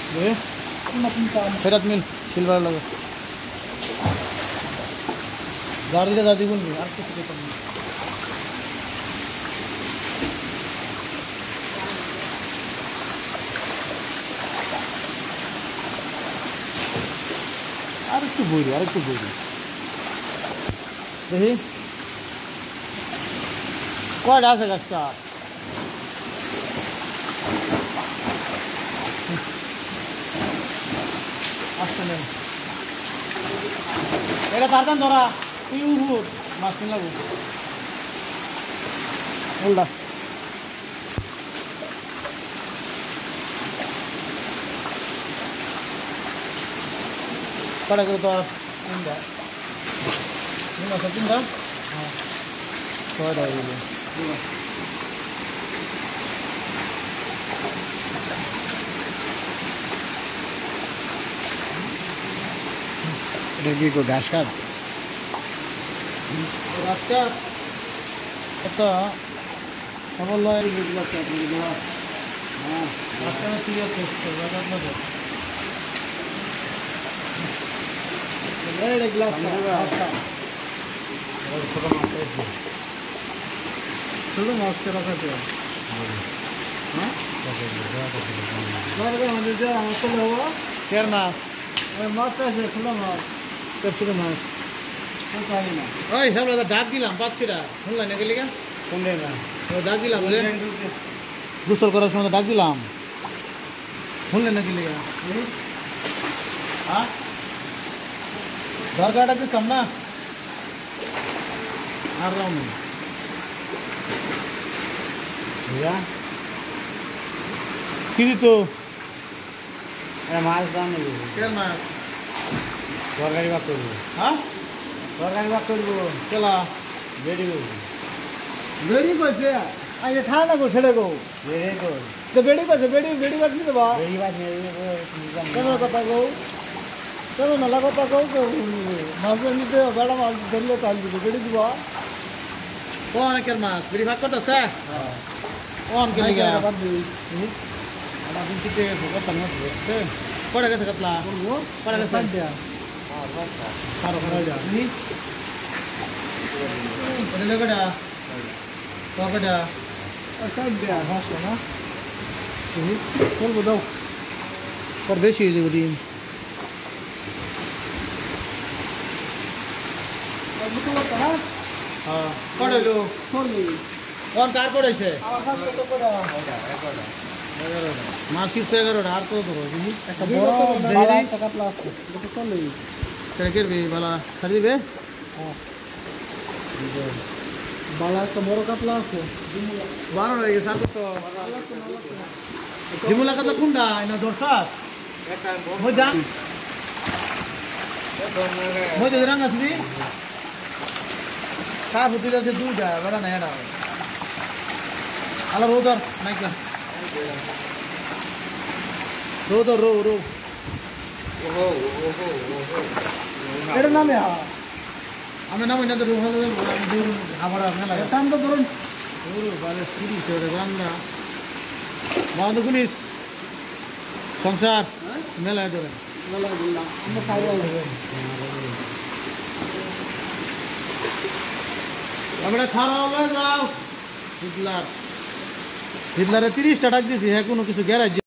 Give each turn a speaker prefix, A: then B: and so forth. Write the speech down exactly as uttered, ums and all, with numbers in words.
A: ফেরত মিল সিলভার লাগে দাঁড়িয়ে দাদি বলবি আর কিছু দেখতে নেই আর একটু বইরি আর একটু বইরি দেখি কয়টা আছে গাছটা আসতে নেই এটা তারকান ধরা তুই উঠুর মাছ কিন লাগু উল্টা কটা করে তো তিনটা তিন আছে তিনটা হ্যাঁ ছয়টা হয়ে গেল এটা কি ঘাস কাট ঘাস কাট একটা খবর লয় হ্যাঁ ঘাস কাটা সিরিয়াস গ্লাস ছোটো মাছকে রাখা যায় হ্যাঁ চলে হবো কের মাছ মাছ আছে ছোটো মাছ ছোটো মাছ ওই সব ডাক দিলাম পাচ্ছি না শুনলাই না গেলি কোনটাই না ডাক দিলাম গোসল করার সময় ডাক দিলাম শুনলেন না গেলি হ্যাঁ দরকারটা দিতাম না আর রাও নেই কি দিত মাছ দাম নেব কেন মাছ তরকারি ভাগ করবো হ্যাঁ তরকারি ভাগ করবো কেলা বেড়ি করবো বেড়ি কইছে আগে খা না গো ছেড়ে গো বেড়ি কর তো বেড়ি কইছে বেড়ি বেড়ি ভাগ দিতে বা বেড়ি ভাগ কেন কথা গো চলো নালা কথা কও তো মাছ নিতে বেড়া মাছ ধরলে তাল দিবে বেড়ি দিবা কোন কেন মাছ বেড়ি ভাগ করতেছে হ্যাঁ কোন কে লাগা বাদ দিই আমার দিন থেকে ভোগা তাঙ্গা ধরছে পড়ে গেছে কাতলা বলবো পড়ে গেছে দেয়া হ্যাঁ বাস কারো করা যা নি পড়ে লাগা তো কটা সাইড দেয়া হাসো না তুমি বলবো দাও পর বেশি হয়ে যাবে দিন হ্যাঁ পড়লো পড়লি কোন কার পড়েছে মাসির তো এগারোটা আর কত করবো বুঝি একটা বড় কাতলা আছে এটা চলবে তাহলে করবি বালা ছাড়ি দিবে বালা একটা বড় কাতলা আছে বারো হয়ে গেছে আর কত ঝিমুলা কাতলা কোনটা না দর্শাস মই যান মই যে রাঙা আসবি কা বুদ্ধি আছে দুইটা বড় না এটা আলা রোদর নাইকা রোদর রো রো ওহো ওহো ওহো এটা নামে আমি নামে না তো রোহা দে দূর হাবড়া মেলা টান তো ধরুন দূর বালে সিরি ছেড়ে গান্না বন্ধ পুলিশ সংসার মেলা ধরে মেলা দিলাম আমরা খাইয়া হবে আমরা খারাপ হয়ে যাও হিটলার হিটলারে তিরিশটা টাকা দিয়েছি হ্যাঁ কোনো কিছু গ্যারাজ